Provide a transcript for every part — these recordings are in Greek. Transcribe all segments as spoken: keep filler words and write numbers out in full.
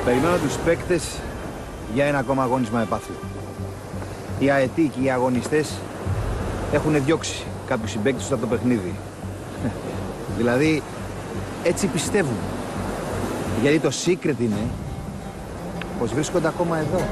Περιμένω τους παίκτες για ένα ακόμα αγώνισμα επάθλου. Οι αετοί και οι αγωνιστές έχουν διώξει κάποιους συμπαίκτες τους από το παιχνίδι. Δηλαδή, έτσι πιστεύουν. Γιατί το secret είναι πως βρίσκονται ακόμα εδώ.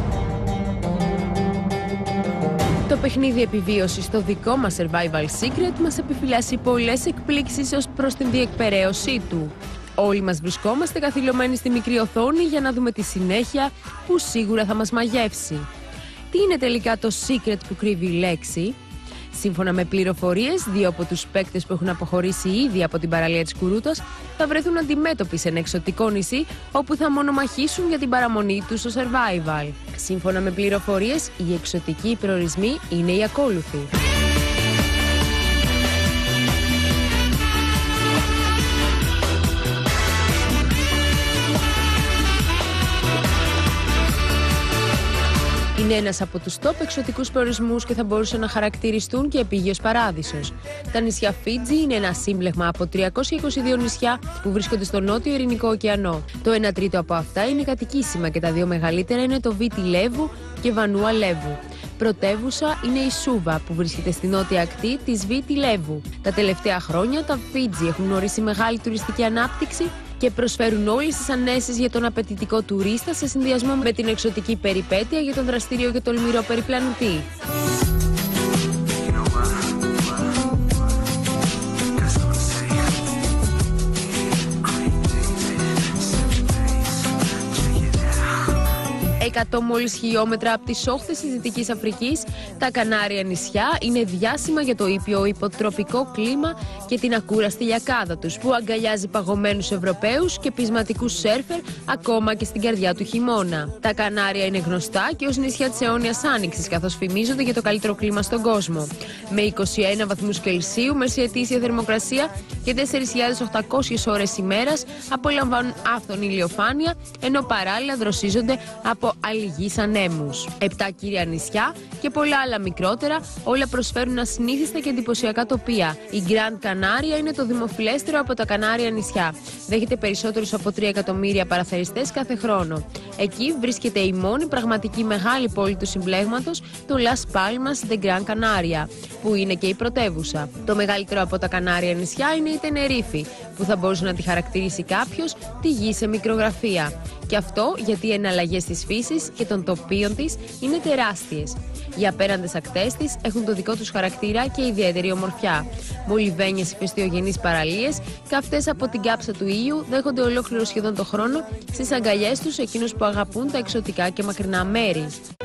Το παιχνίδι επιβίωσης στο δικό μας Survival Secret μας επιφυλάσσει πολλές εκπλήξεις ως προς την διεκπεραίωσή του. Όλοι μας βρισκόμαστε καθυλωμένοι στη μικρή οθόνη για να δούμε τη συνέχεια που σίγουρα θα μας μαγεύσει. Τι είναι τελικά το secret που κρύβει η λέξη? Σύμφωνα με πληροφορίες, δύο από τους παίκτες που έχουν αποχωρήσει ήδη από την παραλία της Κουρούτας θα βρεθούν αντιμέτωποι σε ένα εξωτικό νησί όπου θα μονομαχήσουν για την παραμονή τους στο survival. Σύμφωνα με πληροφορίες, οι εξωτικοί προορισμοί είναι οι ακόλουθοι. Είναι ένας από τους top εξωτικούς προορισμούς και θα μπορούσαν να χαρακτηριστούν και επίγειος παράδεισος. Τα νησιά Φίτζι είναι ένα σύμπλεγμα από τριακόσια είκοσι δύο νησιά που βρίσκονται στο νότιο Ειρηνικό ωκεανό. Το ένα τρίτο από αυτά είναι κατοικήσιμα και τα δύο μεγαλύτερα είναι το Βίτι Λέβου και Βανούα Λέβου. Πρωτεύουσα είναι η Σούβα που βρίσκεται στη νότια ακτή της Βίτι Λέβου. Τα τελευταία χρόνια τα Φίτζι έχουν γνωρίσει μεγάλη τουριστική ανάπτυξη και προσφέρουν όλες τις ανέσεις για τον απαιτητικό τουρίστα σε συνδυασμό με την εξωτική περιπέτεια για τον δραστήριο και τολμηρό περιπλανητή. εκατό μόλις χιλιόμετρα από τις όχθες της Δυτικής Αφρικής, τα Κανάρια νησιά είναι διάσημα για το ήπιο υποτροπικό κλίμα και την ακούραστη λιακάδα τους, που αγκαλιάζει παγωμένους Ευρωπαίους και πεισματικούς σέρφερ ακόμα και στην καρδιά του χειμώνα. Τα Κανάρια είναι γνωστά και ως νησιά της αιώνιας άνοιξης, καθώς φημίζονται για το καλύτερο κλίμα στον κόσμο. Με είκοσι ένα βαθμούς Κελσίου, μεσιετήσια θερμοκρασία και τέσσερις χιλιάδες οκτακόσιες ώρες ημέρας απολαμβάνουν άφθονη ηλιοφάνεια, ενώ παράλληλα δροσίζονται από αλληγείς ανέμους. Επτά κύρια νησιά και πολλά άλλα μικρότερα, όλα προσφέρουν ασυνήθιστα και εντυπωσιακά τοπία. Η Γκραντ Κανάρια είναι το δημοφιλέστερο από τα Κανάρια νησιά. Δέχεται περισσότερους από τρία εκατομμύρια παραθεριστές κάθε χρόνο. Εκεί βρίσκεται η μόνη πραγματική μεγάλη πόλη του συμπλέγματος, το Las Palmas de Gran Canaria, που είναι και η πρωτεύουσα. Το μεγαλύτερο από τα Κανάρια νησιά είναι η Τενερίφη, που θα μπορούσε να τη χαρακτηρίσει κάποιος τη γη σε μικρογραφία. Και αυτό γιατί οι εναλλαγές της φύσης και των τοπίων της είναι τεράστιες. Οι απέραντες ακτές της έχουν το δικό τους χαρακτήρα και ιδιαίτερη ομορφιά. Μολυβένιες ηφαιστειογενείς παραλίες, καυτές από την κάψα του ήλιου, δέχονται ολόκληρο σχεδόν το χρόνο στις αγκαλιές τους εκείνους που αγαπούν τα εξωτικά και μακρινά μέρη.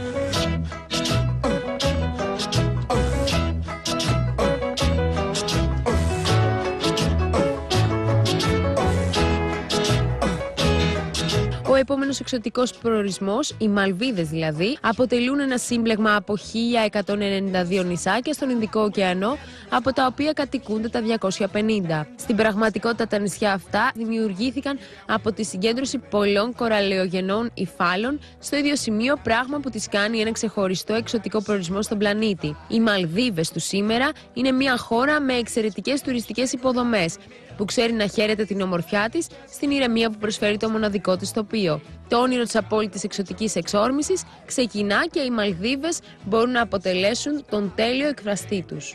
Ο επόμενος εξωτικός προορισμός, οι Μαλβίδες δηλαδή, αποτελούν ένα σύμπλεγμα από χίλια εκατόν ενενήντα δύο νησάκια στον Ινδικό ωκεανό, από τα οποία κατοικούνται τα διακόσια πενήντα. Στην πραγματικότητα τα νησιά αυτά δημιουργήθηκαν από τη συγκέντρωση πολλών κοραλαιογενών υφάλων στο ίδιο σημείο, πράγμα που τις κάνει ένα ξεχωριστό εξωτικό προορισμό στον πλανήτη. Οι Μαλδίβες του σήμερα είναι μια χώρα με εξαιρετικές τουριστικές υποδομές, που ξέρει να χαίρεται την ομορφιά της στην ηρεμία που προσφέρει το μοναδικό της τοπίο. Το όνειρο της απόλυτης εξωτικής εξόρμησης ξεκινά και οι Μαλδίβες μπορούν να αποτελέσουν τον τέλειο εκφραστή τους.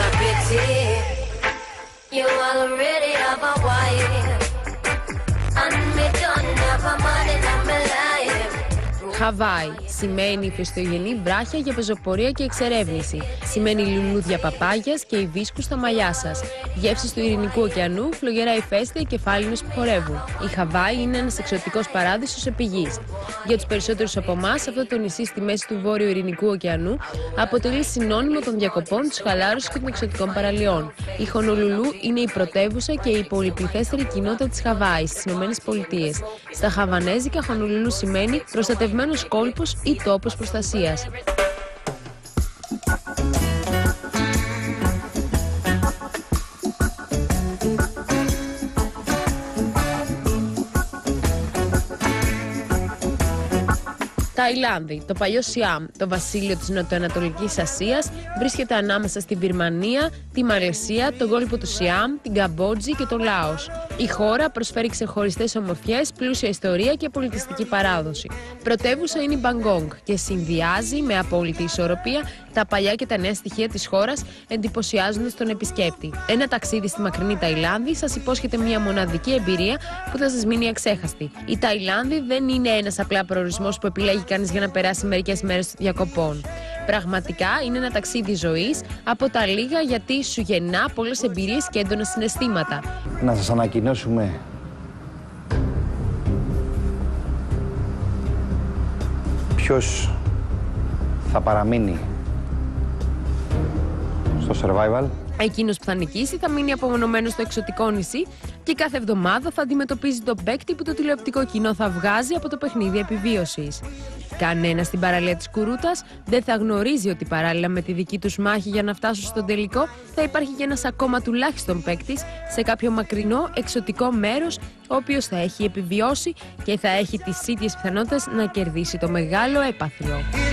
Χαβάη σημαίνει ηφαιστειογενή βράχια για πεζοπορία και εξερεύνηση. Σημαίνει λουλούδια παπάγιας και υβίσκους στα μαλλιά σας. Γεύσεις του Ειρηνικού ωκεανού, φλογερά ηφαίστεια και κεφάλινες που χορεύουν. Η Χαβάη είναι ένας εξωτικός παράδεισος επί γης. Για τους περισσότερους από εμάς, αυτό το νησί στη μέση του Βόρειου Ειρηνικού ωκεανού αποτελεί συνώνυμο των διακοπών, της χαλάρωσης και των εξωτικών παραλιών. Η Χονολουλού είναι η πρωτεύουσα και η πολυπληθέστερη κοινότητα της Χαβάη στις ΗΠΑ. Στα χαβανέζικα, Χονολουλού σημαίνει προστατευμένος κόλπος ή τόπος προστασίας. Ταϊλάνδη, το παλιό Σιάμ, το βασίλειο της Νοτιοανατολικής Ασίας, βρίσκεται ανάμεσα στη Βυρμανία, τη Μαλαισία, τον κόλπο του Σιάμ, την Καμπότζη και το Λάος. Η χώρα προσφέρει ξεχωριστές ομορφιές, πλούσια ιστορία και πολιτιστική παράδοση. Πρωτεύουσα είναι η Μπαγκόγκ και συνδυάζει με απόλυτη ισορροπία τα παλιά και τα νέα στοιχεία της χώρας, εντυπωσιάζοντας τον επισκέπτη. Ένα ταξίδι στη μακρινή Ταϊλάνδη σας υπόσχεται μια μοναδική εμπειρία που θα σας μείνει αξέχαστη. Η Ταϊλάνδη δεν είναι ένας απλά προορισμός που επιλέγει κανείς για να περάσει μερικές μέρες διακοπών. Πραγματικά είναι ένα ταξίδι ζωής από τα λίγα, γιατί σου γεννά πολλές εμπειρίες και έντονα συναισθήματα. Να σας ανακοινώσουμε ποιος θα παραμείνει στο survival. Εκείνος που θα νικήσει θα μείνει απομονωμένος στο εξωτικό νησί και κάθε εβδομάδα θα αντιμετωπίζει τον παίκτη που το τηλεοπτικό κοινό θα βγάζει από το παιχνίδι επιβίωσης. Κανένας στην παραλία της Κουρούτας δεν θα γνωρίζει ότι παράλληλα με τη δική τους μάχη για να φτάσουν στον τελικό θα υπάρχει και ένας ακόμα τουλάχιστον παίκτης σε κάποιο μακρινό εξωτικό μέρος, ο οποίος θα έχει επιβιώσει και θα έχει τις ίδιες πιθανότητες να κερδίσει το μεγάλο έπαθλο.